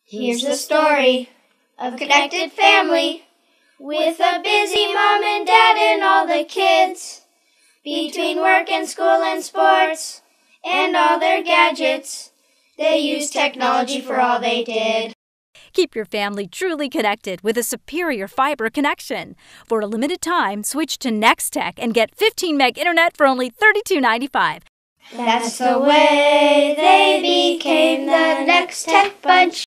Here's the story of a connected family with a busy mom and dad and all the kids. Between work and school and sports and all their gadgets, they used technology for all they did. Keep your family truly connected with a superior fiber connection. For a limited time, switch to Nex-Tech and get 15 meg internet for only $32.95. That's the way they became the Nex-Tech bunch.